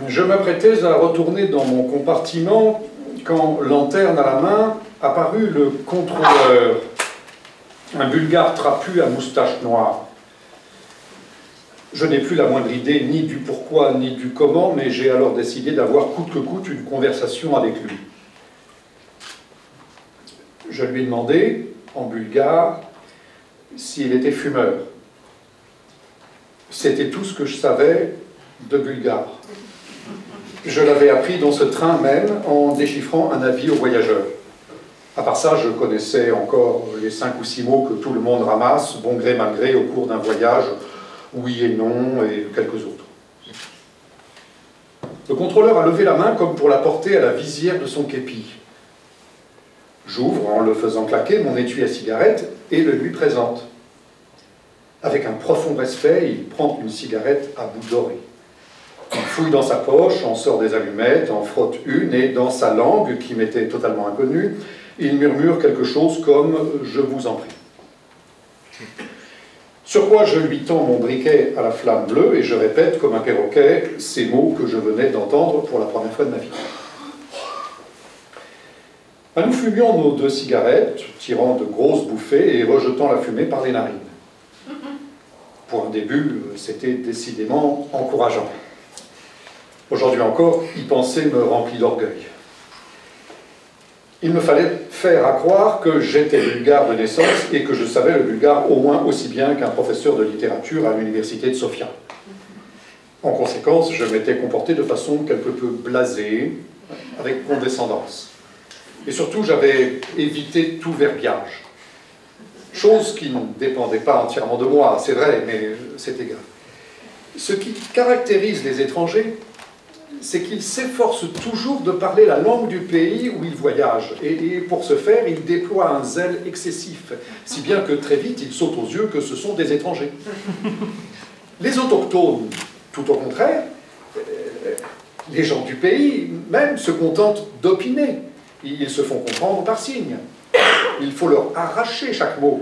Je m'apprêtais à retourner dans mon compartiment quand, lanterne à la main, apparut le contrôleur, un Bulgare trapu à moustache noire. Je n'ai plus la moindre idée ni du pourquoi ni du comment, mais j'ai alors décidé d'avoir coûte que coûte une conversation avec lui. Je lui ai demandé, en bulgare, s'il était fumeur. C'était tout ce que je savais de bulgare. Je l'avais appris dans ce train même, en déchiffrant un avis aux voyageurs. À part ça, je connaissais encore les 5 ou 6 mots que tout le monde ramasse, bon gré mal gré, au cours d'un voyage, oui et non, et quelques autres. Le contrôleur a levé la main comme pour la porter à la visière de son képi. J'ouvre, en le faisant claquer, mon étui à cigarette et le lui présente. Avec un profond respect, il prend une cigarette à bout doré. Il fouille dans sa poche, en sort des allumettes, en frotte une, et dans sa langue, qui m'était totalement inconnue, il murmure quelque chose comme « je vous en prie ». Sur quoi je lui tends mon briquet à la flamme bleue et je répète comme un perroquet ces mots que je venais d'entendre pour la première fois de ma vie. Nous fumions nos 2 cigarettes, tirant de grosses bouffées et rejetant la fumée par les narines. Pour un début, c'était décidément encourageant. Aujourd'hui encore, y penser me remplit d'orgueil. Il me fallait faire à croire que j'étais bulgare de naissance et que je savais le bulgare au moins aussi bien qu'un professeur de littérature à l'université de Sofia. En conséquence, je m'étais comporté de façon quelque peu blasée, avec condescendance. Et surtout, j'avais évité tout verbiage. Chose qui ne dépendait pas entièrement de moi, c'est vrai, mais c'est égal. Ce qui caractérise les étrangers, c'est qu'ils s'efforcent toujours de parler la langue du pays où ils voyagent. Et pour ce faire, ils déploient un zèle excessif, si bien que très vite, il saute aux yeux que ce sont des étrangers. Les autochtones, tout au contraire, les gens du pays, même, se contentent d'opiner. Ils se font comprendre par signes. Il faut leur arracher chaque mot.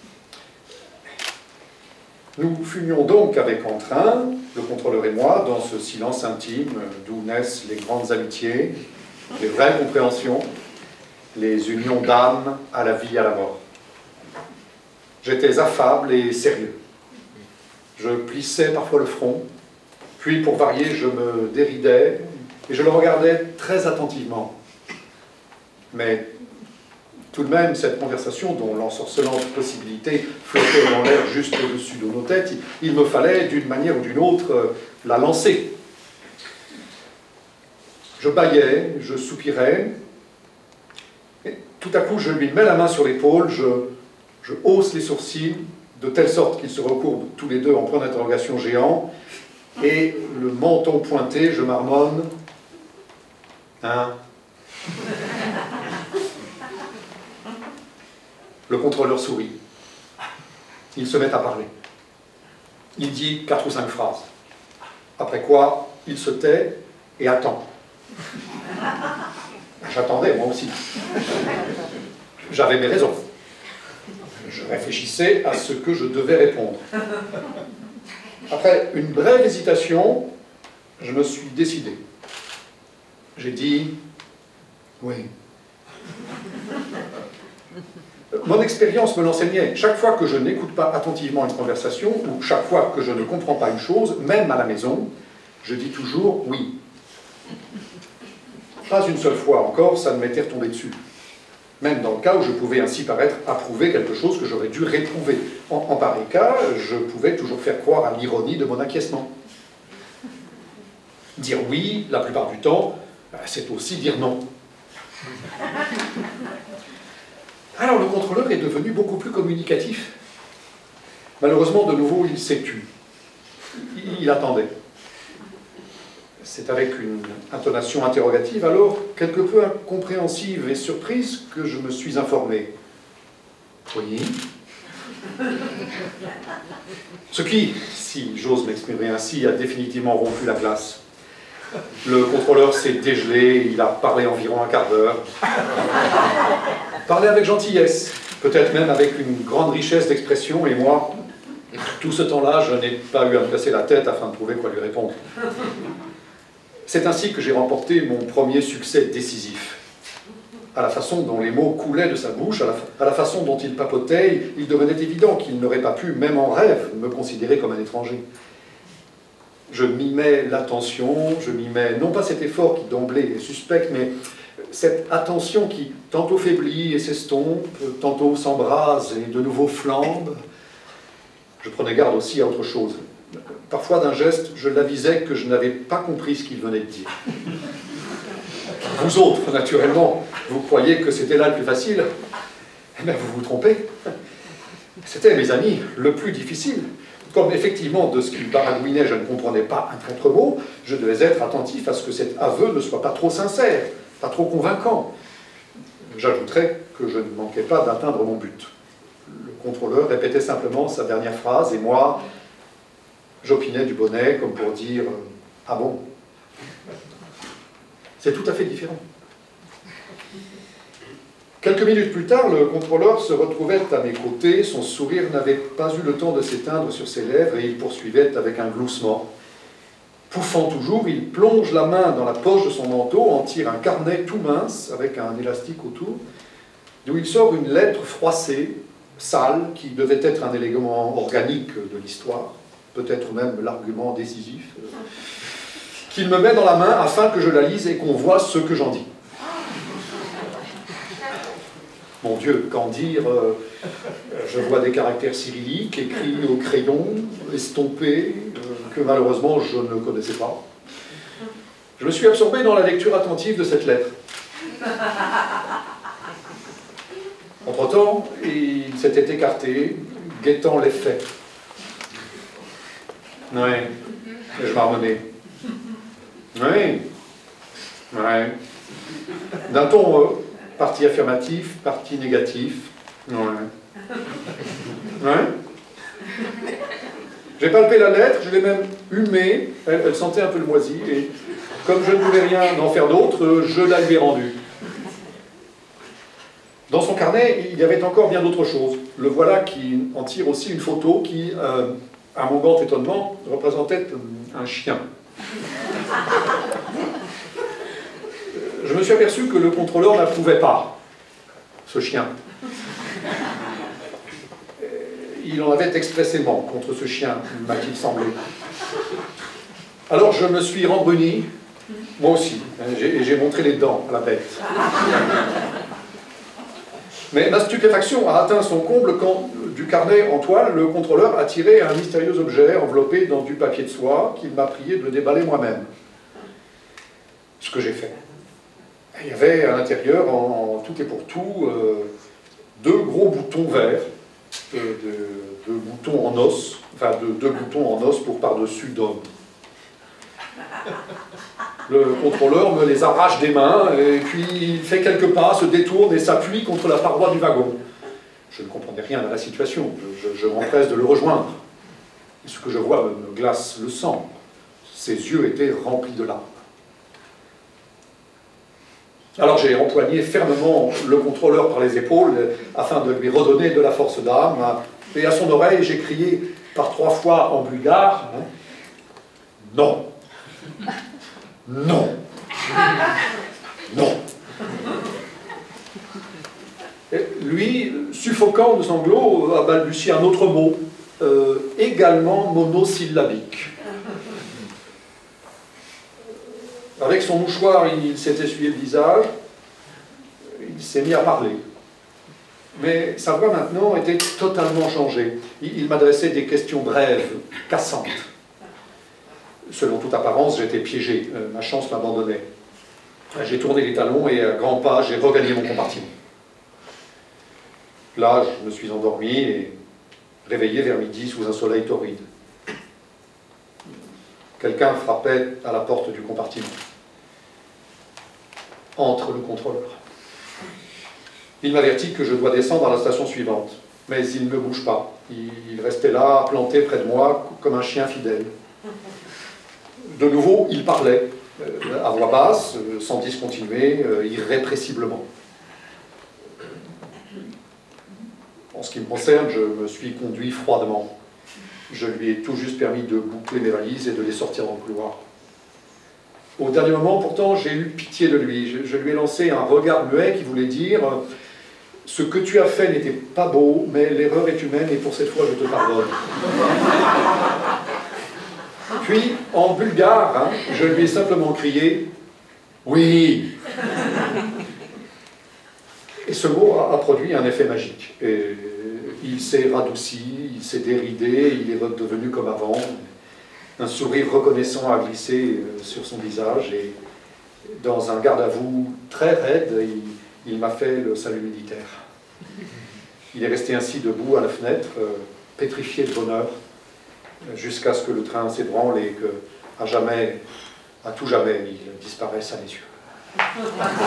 Nous fumions donc avec entrain, le contrôleur et moi, dans ce silence intime d'où naissent les grandes amitiés, les vraies compréhensions, les unions d'âme à la vie et à la mort. J'étais affable et sérieux. Je plissais parfois le front, puis pour varier, je me déridais et je le regardais très attentivement. Mais tout de même, cette conversation, dont l'ensorcelante possibilité flottait dans l'air juste au-dessus de nos têtes, il me fallait, d'une manière ou d'une autre, la lancer. Je bâillais, je soupirais, et tout à coup, je lui mets la main sur l'épaule, je hausse les sourcils, de telle sorte qu'ils se recourbent tous les deux en point d'interrogation géant, et le menton pointé, je marmonne « Hein ?» Le contrôleur sourit. Il se met à parler. Il dit 4 ou 5 phrases. Après quoi, il se tait et attend. J'attendais, moi aussi. J'avais mes raisons. Je réfléchissais à ce que je devais répondre. Après une brève hésitation, je me suis décidé. J'ai dit « oui ». Mon expérience me l'enseignait. Chaque fois que je n'écoute pas attentivement une conversation, ou chaque fois que je ne comprends pas une chose, même à la maison, je dis toujours « oui ». Pas une seule fois encore, ça ne m'était retombé dessus. Même dans le cas où je pouvais ainsi paraître approuver quelque chose que j'aurais dû réprouver. En pareil cas, je pouvais toujours faire croire à l'ironie de mon acquiescement. Dire oui, la plupart du temps, c'est aussi dire non. Alors le contrôleur est devenu beaucoup plus communicatif. Malheureusement, de nouveau, il s'est tu. Il attendait. C'est avec une intonation interrogative, alors quelque peu incompréhensive et surprise, que je me suis informé. Oui. Ce qui, si j'ose m'exprimer ainsi, a définitivement rompu la glace. Le contrôleur s'est dégelé, il a parlé environ un quart d'heure. Parlé avec gentillesse, peut-être même avec une grande richesse d'expression, et moi, tout ce temps-là, je n'ai pas eu à me casser la tête afin de trouver quoi lui répondre. C'est ainsi que j'ai remporté mon premier succès décisif. À la façon dont les mots coulaient de sa bouche, à la façon dont il papotait, il devenait évident qu'il n'aurait pas pu, même en rêve, me considérer comme un étranger. Je m'y mets l'attention, je m'y mets non pas cet effort qui d'emblée est suspect, mais cette attention qui tantôt faiblit et s'estompe, tantôt s'embrase et de nouveau flambe. Je prenais garde aussi à autre chose. Parfois, d'un geste, je l'avisais que je n'avais pas compris ce qu'il venait de dire. Vous autres, naturellement, vous croyez que c'était là le plus facile. Eh bien, vous vous trompez. C'était, mes amis, le plus difficile. Comme effectivement, de ce qu'il baragouinait, je ne comprenais pas un traître mot, je devais être attentif à ce que cet aveu ne soit pas trop sincère, pas trop convaincant. J'ajouterais que je ne manquais pas d'atteindre mon but. Le contrôleur répétait simplement sa dernière phrase, et moi, j'opinais du bonnet, comme pour dire « Ah bon ?» C'est tout à fait différent. Quelques minutes plus tard, le contrôleur se retrouvait à mes côtés, son sourire n'avait pas eu le temps de s'éteindre sur ses lèvres et il poursuivait avec un gloussement. Pouffant toujours, il plonge la main dans la poche de son manteau, en tire un carnet tout mince, avec un élastique autour, d'où il sort une lettre froissée, sale, qui devait être un élément organique de l'histoire, peut-être même l'argument décisif, qu'il me met dans la main afin que je la lise et qu'on voit ce que j'en dis. Mon Dieu, qu'en dire, je vois des caractères cyrilliques écrits au crayon, estompés, que malheureusement je ne connaissais pas. Je me suis absorbé dans la lecture attentive de cette lettre. Entre-temps, il s'était écarté, guettant les faits. Oui, et je marmonnais. Oui, oui. D'un ton partie affirmatif, partie négatif. Oui. Oui. J'ai palpé la lettre, je l'ai même humée, elle sentait un peu le moisi, et comme je ne pouvais rien en faire d'autre, je la lui ai rendue. Dans son carnet, il y avait encore bien d'autres choses. Le voilà qui en tire aussi une photo qui, à mon grand étonnement, représentait un chien. Je me suis aperçu que le contrôleur n'approuvait pas ce chien. Il en avait expressément contre ce chien, m'a-t-il semblé. Alors je me suis rembruni, moi aussi, et j'ai montré les dents à la bête. Mais ma stupéfaction a atteint son comble quand, du carnet en toile, le contrôleur a tiré un mystérieux objet enveloppé dans du papier de soie qu'il m'a prié de déballer moi-même. Ce que j'ai fait. Il y avait à l'intérieur, en tout et pour tout, deux gros boutons verts, deux boutons en os, enfin deux boutons en os pour par-dessus d'homme. Le contrôleur me les arrache des mains, et puis il fait quelques pas, se détourne et s'appuie contre la paroi du wagon. Je ne comprenais rien à la situation, je m'empresse de le rejoindre. Et ce que je vois me glace le sang. Ses yeux étaient remplis de larmes. Alors j'ai empoigné fermement le contrôleur par les épaules afin de lui redonner de la force d'âme, et à son oreille j'ai crié par 3 fois en bulgare « Non ! Non ! Non !» Et lui, suffoquant de sanglots, a balbutié un autre mot, également monosyllabique. Avec son mouchoir, il s'est essuyé le visage, il s'est mis à parler. Mais sa voix maintenant était totalement changée. Il m'adressait des questions brèves, cassantes. Selon toute apparence, j'étais piégé, ma chance m'abandonnait. J'ai tourné les talons et à grands pas, j'ai regagné mon compartiment. Là, je me suis endormi et réveillé vers midi sous un soleil torride. Quelqu'un frappait à la porte du compartiment. Entre le contrôleur. Il m'avertit que je dois descendre à la station suivante, mais il ne bouge pas. Il restait là, planté près de moi, comme un chien fidèle. De nouveau, il parlait, à voix basse, sans discontinuer, irrépressiblement. En ce qui me concerne, je me suis conduit froidement. Je lui ai tout juste permis de boucler mes valises et de les sortir dans le couloir. Au dernier moment, pourtant, j'ai eu pitié de lui. Je lui ai lancé un regard muet qui voulait dire « Ce que tu as fait n'était pas beau, mais l'erreur est humaine et pour cette fois, je te pardonne. » Puis, en bulgare, hein, je lui ai simplement crié « Oui !» Et ce mot a produit un effet magique. Et il s'est radouci, il s'est déridé, il est redevenu comme avant. Un sourire reconnaissant a glissé sur son visage et dans un garde-à-vous très raide, il m'a fait le salut militaire. Il est resté ainsi debout à la fenêtre, pétrifié de bonheur, jusqu'à ce que le train s'ébranle et que, à jamais, à tout jamais, il disparaisse à mes yeux.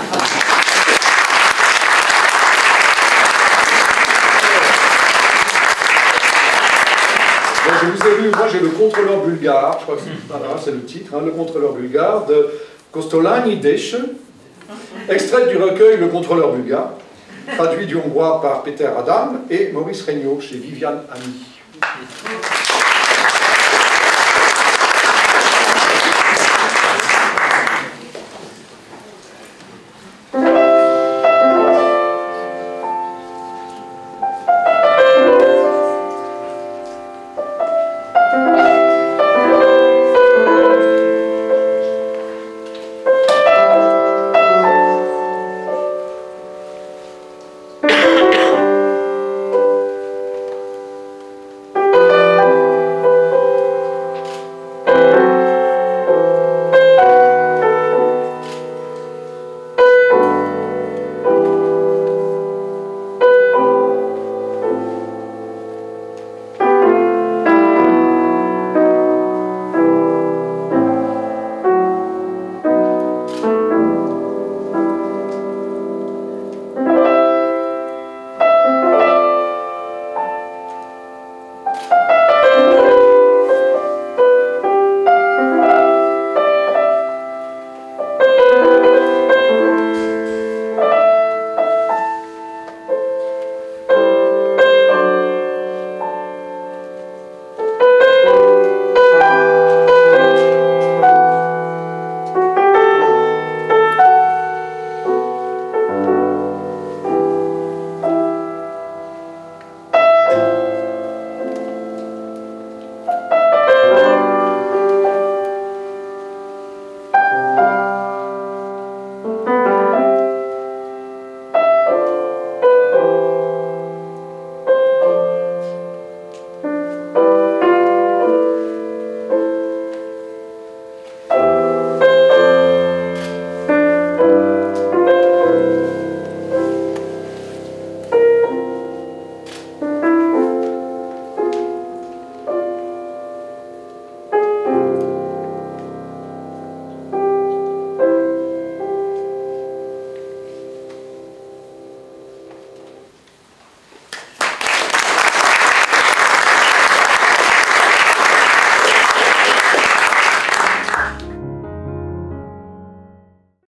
Bon, je vous ai vu, moi j'ai le contrôleur bulgare, je crois que c'est le titre, hein, le contrôleur bulgare de Kostolányi Dénes, extrait du recueil Le contrôleur bulgare, traduit du hongrois par Peter Adam et Maurice Regnault chez Viviane Ami.